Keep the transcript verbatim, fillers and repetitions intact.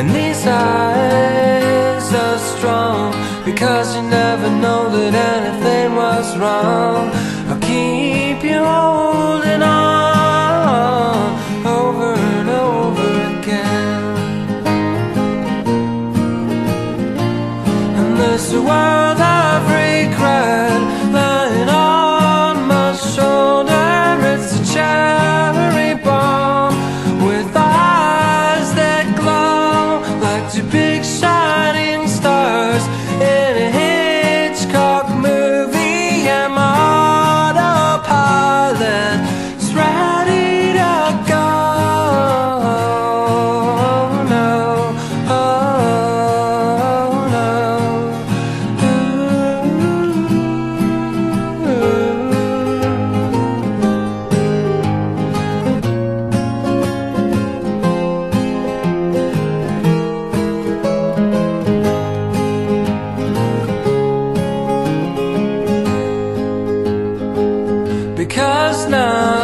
and these eyes are strong, because you never know that anything was wrong. I'll keep you holding on over and over again. And this world of regret lying on my shoulder, it's a cherry bomb with eyes that glow like two big shining stars in a Hitchcock movie. And my autopilot is ready to go. Oh no, oh no. Because now